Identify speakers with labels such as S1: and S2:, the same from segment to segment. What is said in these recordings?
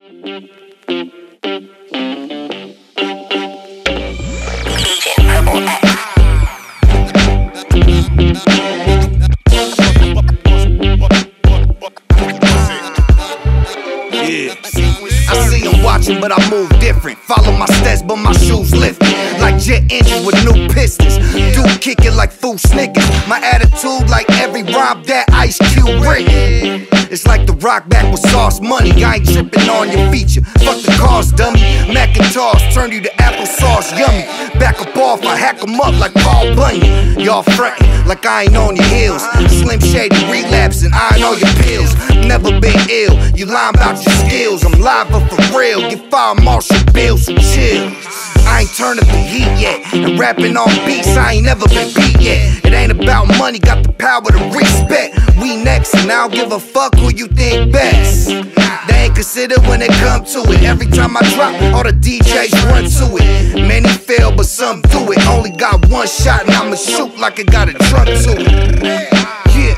S1: I see them watching, but I move different. Follow my steps, but my shoes lifted. Like jet engines with new pistons. Dude kicking like food Snickers. My attitude like every rhyme that Ice Cube written. It's like the rock back with sauce money. I ain't tripping on your feature. Fuck the cars, dummy. Macintosh turn you to applesauce, yummy. Back up off, I hack them up like Paul Bunyan. Y'all frontin' like I ain't on your heels. Slim Shady relapsing, I ain't on your pills. Never been ill, you lying about your skills. I'm live but for real, get fire marshal bills, so chill. I ain't turned up the heat yet, and rapping on beats I ain't never been beat yet. It ain't about money, got the power to respect. We next, and I don't give a fuck who you think best. They ain't considered when it come to it. Every time I drop, all the DJs run to it. Many fail, but some do it. Only got one shot, and I'ma shoot like it got a trunk to it. Yeah.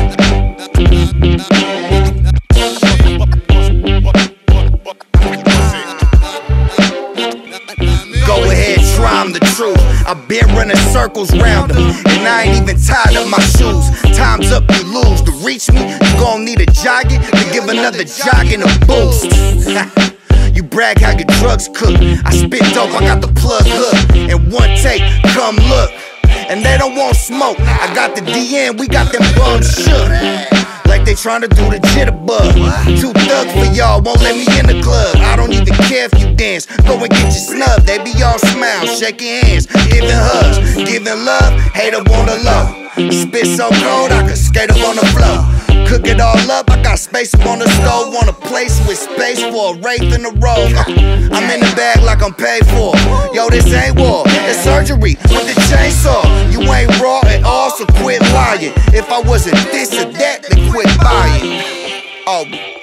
S1: Go ahead, try, I'm the truth. I've been running circles round them, and I ain't even tied up my shoes. Time's up, you lose. To reach me, you gon' need a jogging to give another jogging a boost. You brag how your drugs cook. I spit dope, I got the plug hook. And one take, come look. And they don't want smoke. I got the DN, we got them bums shook. Like they tryna do the jitterbug. Too thugs for y'all, won't let me in the club. I don't even care if you dance, go and get your snub. They be all smiles, shaking hands, giving hugs, giving love, hate up on the low. Spit so cold, I could skate up on the floor. Cook it all up, I got space up on the stove. Want a place with space for a wraith in the road. I'm in the bag like I'm paid for. Yo, this ain't war, it's surgery with the chainsaw. You ain't raw at all, so quit lying. If I wasn't this or that, then quit buying. Oh.